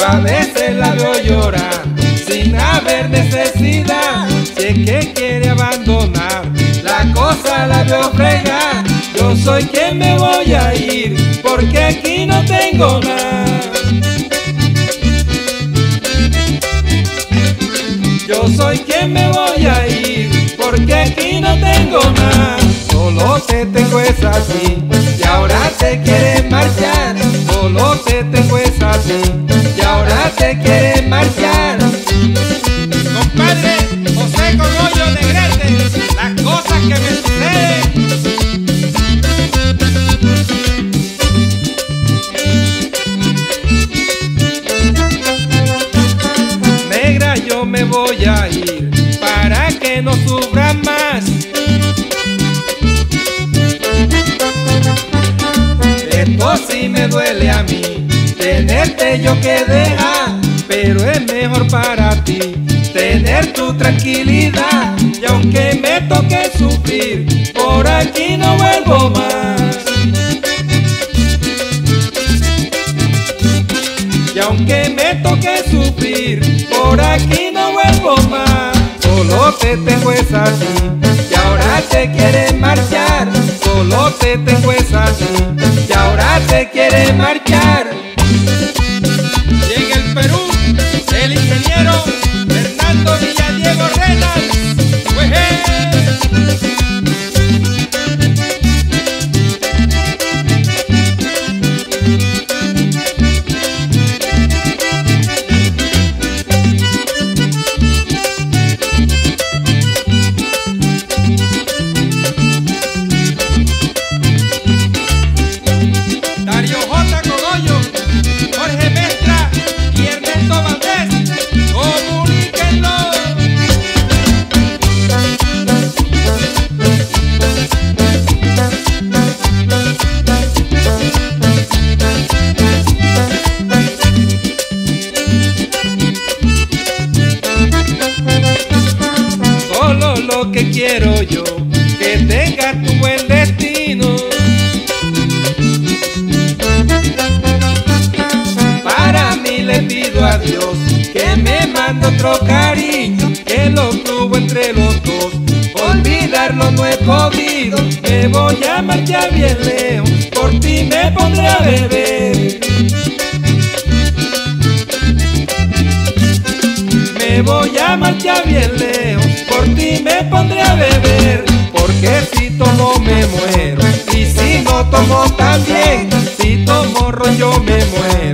A veces la veo llorar sin haber necesidad. Si es que quiere abandonar, la cosa la veo fregar. Yo soy quien me voy a ir, porque aquí no tengo nada. Yo soy quien me voy a ir, porque aquí no tengo nada. Solo te tengo es así, y ahora te quieres marchar. Solo te tengo es así, y ahora te quieres marchar. Compadre José Cogollo Negrete, las cosas que me suceden. Negra, yo me voy a ir para que no sufras más. Esto sí me duele a mí, tenerte yo que dejar, pero es mejor para ti tener tu tranquilidad. Y aunque me toque sufrir, por aquí no vuelvo más. Y aunque me toque sufrir, por aquí no vuelvo más. Solo te tengo es así, y ahora te quieres marchar. Solo te tengo es así, y ahora te quieres marchar. Y en el Perú, el ingeniero Fernando Villadiego Renas. Dario J. Cogollo, Jorge Mestra y Ernesto Valdés, comuníquenlo. Solo lo que quiero yo, que tengas tu buen destino. Para mí le pido a Dios que me mande otro cariño, que lo tuvo entre los dos, olvidarlo no he podido. Me voy a marchar bien lejos, por ti me pondré a beber. Me voy a marchar bien lejos, por ti me pondré a beber. Porque si tomo me muero, y si no tomo también. Si tomo ron yo me muero.